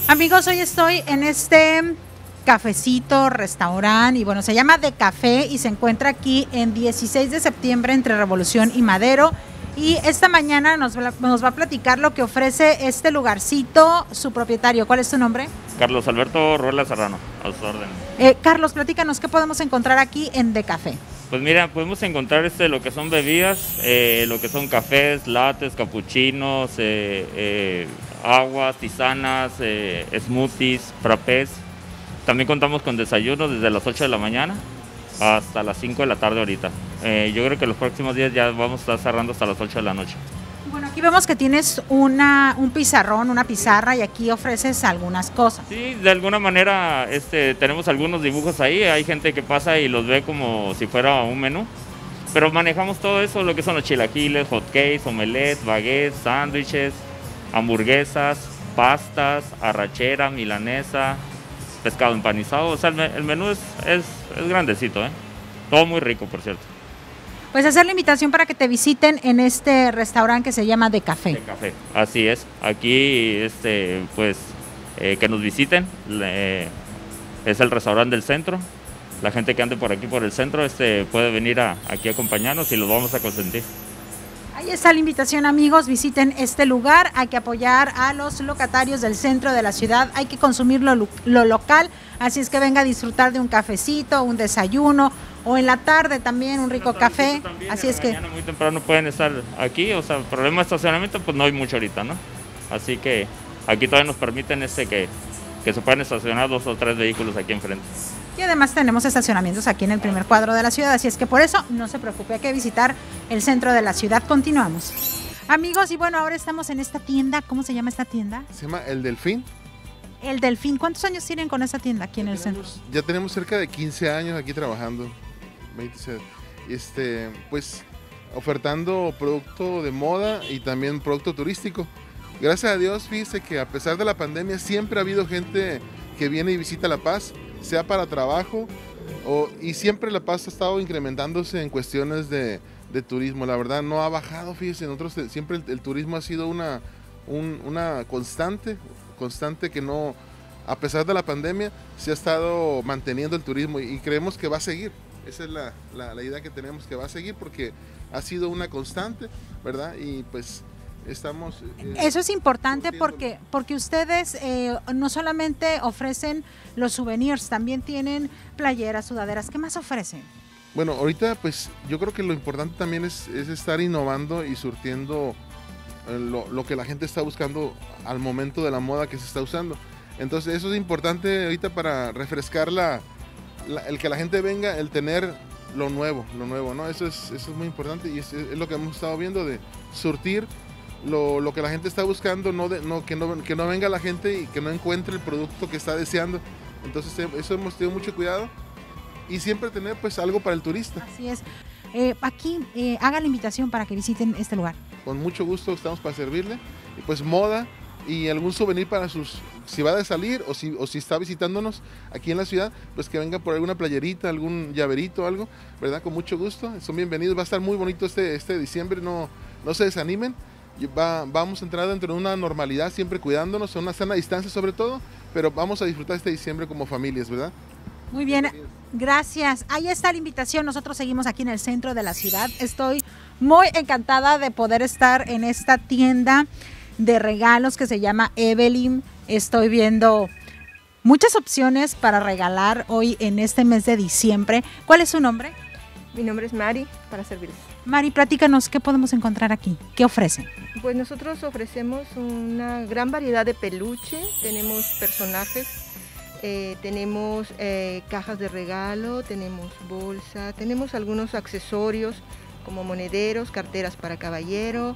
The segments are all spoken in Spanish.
Amigos, hoy estoy en este cafecito, restaurante, y bueno, se llama De Café y se encuentra aquí en 16 de septiembre entre Revolución y Madero. Y esta mañana nos va a platicar lo que ofrece este lugarcito, su propietario. ¿Cuál es tu nombre? Carlos Alberto Ruela Serrano, a sus órdenes. Carlos, platícanos, ¿qué podemos encontrar aquí en De Café? Pues mira, podemos encontrar lo que son bebidas, lo que son cafés, lattes, capuchinos, aguas, tisanas, smoothies, frappés. También contamos con desayunos desde las 8 de la mañana hasta las 5 de la tarde ahorita. Yo creo que los próximos días ya vamos a estar cerrando hasta las 8 de la noche. Bueno, aquí vemos que tienes un pizarrón, una pizarra, y aquí ofreces algunas cosas. Sí, de alguna manera tenemos algunos dibujos ahí, hay gente que pasa y los ve como si fuera un menú, pero manejamos todo eso, lo que son los chilaquiles, hotcakes, omelette, baguettes, sándwiches, hamburguesas, pastas, arrachera, milanesa, pescado empanizado. O sea, el menú es grandecito, todo muy rico, por cierto. Pues hacer la invitación para que te visiten en este restaurante que se llama De Café. De Café, así es. Aquí, que nos visiten. Es el restaurante del centro. La gente que ande por aquí, por el centro, puede venir aquí a acompañarnos y los vamos a consentir. Ahí está la invitación, amigos, visiten este lugar. Hay que apoyar a los locatarios del centro de la ciudad, hay que consumir lo local, así es que venga a disfrutar de un cafecito, un desayuno, o en la tarde también un rico café. También, así es que mañana muy temprano pueden estar aquí, o sea, problema de estacionamiento pues no hay mucho ahorita, ¿no? Así que aquí todavía nos permiten que se puedan estacionar 2 o 3 vehículos aquí enfrente. Y además tenemos estacionamientos aquí en el primer cuadro de la ciudad, así es que por eso no se preocupe, hay que visitar el centro de la ciudad. Continuamos. Amigos, y bueno, ahora estamos en esta tienda. ¿Cómo se llama esta tienda? Se llama El Delfín. El Delfín. ¿Cuántos años tienen con esta tienda aquí en el centro? Ya tenemos cerca de 15 años aquí trabajando. Pues ofertando producto de moda y también producto turístico. Gracias a Dios, fíjese que a pesar de la pandemia siempre ha habido gente que viene y visita La Paz, sea para trabajo y siempre La Paz ha estado incrementándose en cuestiones de turismo. La verdad no ha bajado, fíjense, nosotros siempre el turismo ha sido una constante que no, a pesar de la pandemia, se ha estado manteniendo el turismo y creemos que va a seguir. Esa es la idea que tenemos, que va a seguir porque ha sido una constante, ¿verdad? Y pues estamos... Eso es importante porque ustedes no solamente ofrecen los souvenirs, también tienen playeras, sudaderas. ¿Qué más ofrecen? Bueno, ahorita pues yo creo que lo importante también es estar innovando y surtiendo lo que la gente está buscando al momento de la moda que se está usando. Entonces eso es importante ahorita para refrescar el que la gente venga, el tener lo nuevo, ¿no? Eso es muy importante y es lo que hemos estado viendo, de surtir lo que la gente está buscando, que no venga la gente y que no encuentre el producto que está deseando. Entonces eso hemos tenido mucho cuidado y siempre tener pues algo para el turista. Así es. Aquí haga la invitación para que visiten este lugar. Con mucho gusto estamos para servirle. Y pues moda y algún souvenir para si va a salir o si está visitándonos aquí en la ciudad, pues que venga por alguna playerita, algún llaverito, algo, ¿verdad? Con mucho gusto, son bienvenidos. Va a estar muy bonito este diciembre, no se desanimen. Vamos a entrar dentro de una normalidad, siempre cuidándonos, a una sana distancia sobre todo, pero vamos a disfrutar este diciembre como familias, ¿verdad? Muy bien, gracias. Ahí está la invitación. Nosotros seguimos aquí en el centro de la ciudad. Estoy muy encantada de poder estar en esta tienda de regalos que se llama Evelyn. Estoy viendo muchas opciones para regalar hoy en este mes de diciembre. ¿Cuál es su nombre? Mi nombre es Mari, para servirles. Mari, platícanos, ¿qué podemos encontrar aquí? ¿Qué ofrecen? Pues nosotros ofrecemos una gran variedad de peluche, tenemos personajes, tenemos cajas de regalo, tenemos bolsa, tenemos algunos accesorios como monederos, carteras para caballero,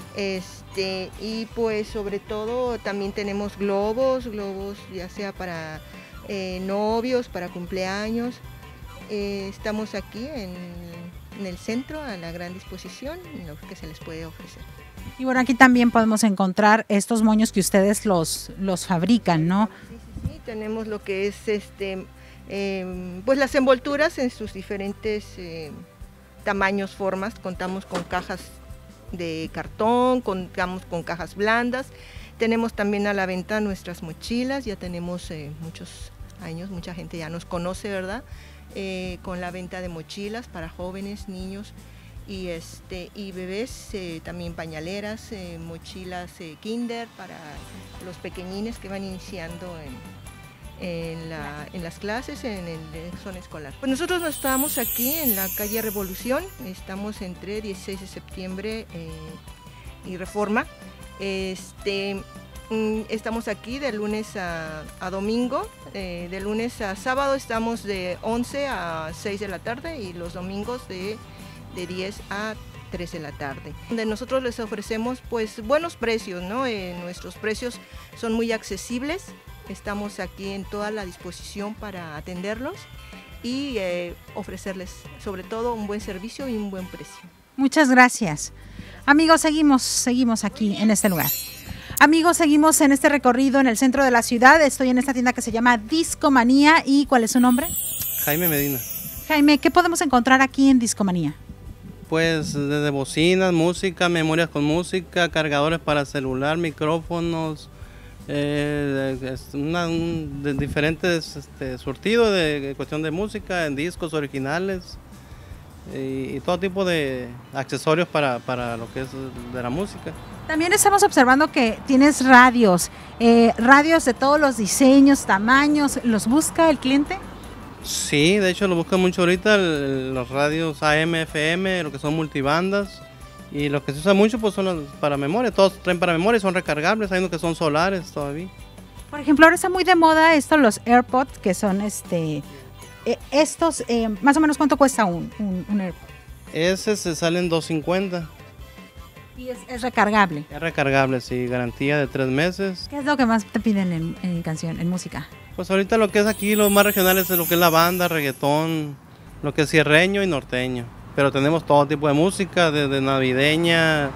y pues sobre todo también tenemos globos ya sea para novios, para cumpleaños. Estamos aquí en el centro a la gran disposición en lo que se les puede ofrecer. Y bueno, aquí también podemos encontrar estos moños que ustedes los fabrican, ¿no? Sí, tenemos lo que es pues las envolturas en sus diferentes tamaños, formas. Contamos con cajas de cartón, contamos con cajas blandas, Tenemos también a la venta nuestras mochilas, ya tenemos muchos años, mucha gente ya nos conoce, ¿verdad? Con la venta de mochilas para jóvenes, niños y bebés, también pañaleras, mochilas kinder para los pequeñines que van iniciando en las clases, en el zona escolar. Pues nosotros estamos aquí en la calle Revolución, estamos entre 16 de septiembre y Reforma. Estamos aquí de lunes a domingo, de lunes a sábado estamos de 11 a 6 de la tarde y los domingos de 10 a 3 de la tarde. Donde nosotros les ofrecemos pues buenos precios, ¿no? Nuestros precios son muy accesibles, estamos aquí en toda la disposición para atenderlos y ofrecerles sobre todo un buen servicio y un buen precio. Muchas gracias. Amigos, seguimos aquí en este lugar. Amigos, seguimos en este recorrido en el centro de la ciudad. Estoy en esta tienda que se llama Discomanía. ¿Y cuál es su nombre? Jaime Medina. Jaime, ¿qué podemos encontrar aquí en Discomanía? Pues desde bocinas, música, memorias con música, cargadores para celular, micrófonos, de diferentes surtidos de cuestión de música, en discos originales y todo tipo de accesorios para lo que es de la música. También estamos observando que tienes radios, radios de todos los diseños, tamaños. ¿Los busca el cliente? Sí, de hecho lo buscan mucho ahorita los radios AM, FM, lo que son multibandas, y los que se usan mucho pues son los para memoria, todos traen para memoria, son recargables, hay unos que son solares todavía. Por ejemplo, ahora está muy de moda los AirPods, que son estos, más o menos ¿cuánto cuesta un AirPod? Ese se sale en $250. Y es recargable. Es recargable, sí, garantía de 3 meses. ¿Qué es lo que más te piden en música? Pues ahorita lo que es aquí, lo más regional es lo que es la banda, reggaetón, lo que es sierreño y norteño. Pero tenemos todo tipo de música, desde navideña,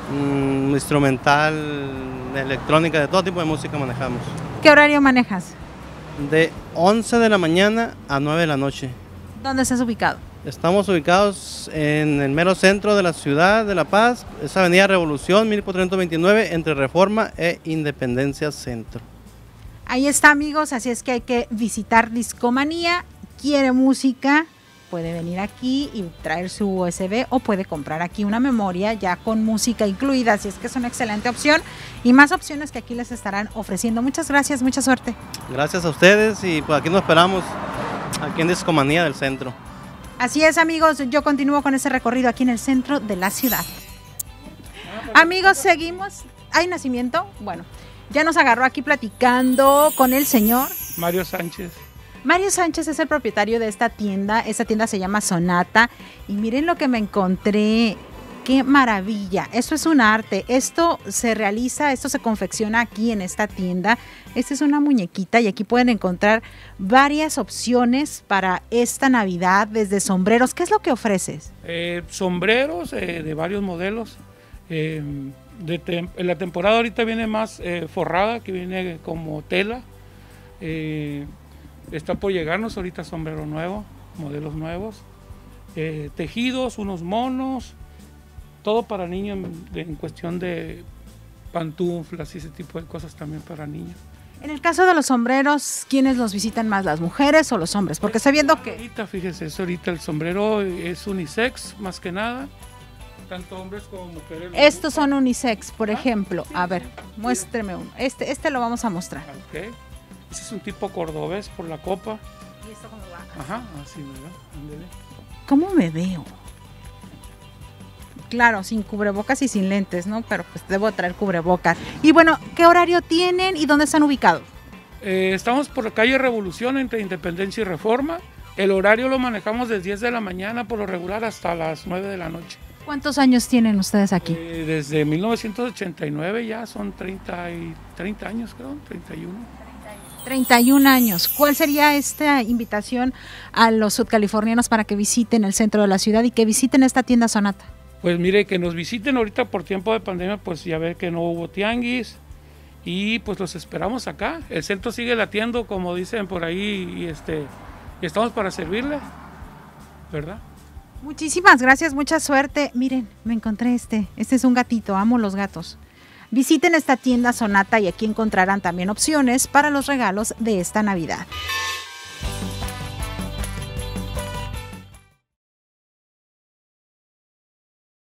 instrumental, electrónica, de todo tipo de música manejamos. ¿Qué horario manejas? De 11 de la mañana a 9 de la noche. ¿Dónde estás ubicado? Estamos ubicados en el mero centro de la ciudad de La Paz, es Avenida Revolución, 1429, entre Reforma e Independencia Centro. Ahí está, amigos, así es que hay que visitar Discomanía. Quiere música, puede venir aquí y traer su USB o puede comprar aquí una memoria ya con música incluida, así es que es una excelente opción y más opciones que aquí les estarán ofreciendo. Muchas gracias, mucha suerte. Gracias a ustedes y pues aquí nos esperamos, aquí en Discomanía del centro. Así es, amigos, yo continúo con ese recorrido aquí en el centro de la ciudad. Amigos, seguimos. ¿Hay nacimiento? Bueno, ya nos agarró aquí platicando con el señor Mario Sánchez. Mario Sánchez es el propietario de esta tienda se llama Sonata y miren lo que me encontré, qué maravilla, esto es un arte, esto se realiza, esto se confecciona aquí en esta tienda, esta es una muñequita y aquí pueden encontrar varias opciones para esta Navidad, desde sombreros. ¿Qué es lo que ofreces? Sombreros de varios modelos, en la temporada ahorita viene más forrada, que viene como tela. Está por llegarnos ahorita sombrero nuevo, modelos nuevos, tejidos, unos monos, todo para niños en cuestión de pantuflas y ese tipo de cosas también para niños. En el caso de los sombreros, ¿quiénes los visitan más, las mujeres o los hombres? Porque estoy viendo que... Ahorita, fíjese, ahorita el sombrero es unisex, más que nada, tanto hombres como mujeres. Estos son unisex, por ejemplo. A ver, muéstreme uno. Este lo vamos a mostrar. Okay. Ese es un tipo cordobés por la copa. ¿Y esto cómo va? Ajá, así, ¿verdad? Ándele. ¿Cómo me veo? Claro, sin cubrebocas y sin lentes, ¿no? Pero pues debo traer cubrebocas. Y bueno, ¿qué horario tienen y dónde están ubicados? Estamos por la calle Revolución entre Independencia y Reforma. El horario lo manejamos desde 10 de la mañana por lo regular hasta las 9 de la noche. ¿Cuántos años tienen ustedes aquí? Desde 1989 ya son 30 años, creo, 31. 31 años. ¿Cuál sería esta invitación a los sudcalifornianos para que visiten el centro de la ciudad y que visiten esta tienda Sonata? Pues mire, que nos visiten ahorita por tiempo de pandemia, pues ya ver que no hubo tianguis y pues los esperamos acá. El centro sigue latiendo, como dicen por ahí, y estamos para servirle, ¿verdad? Muchísimas gracias, mucha suerte. Miren, me encontré este es un gatito, amo los gatos. Visiten esta tienda Sonata y aquí encontrarán también opciones para los regalos de esta Navidad.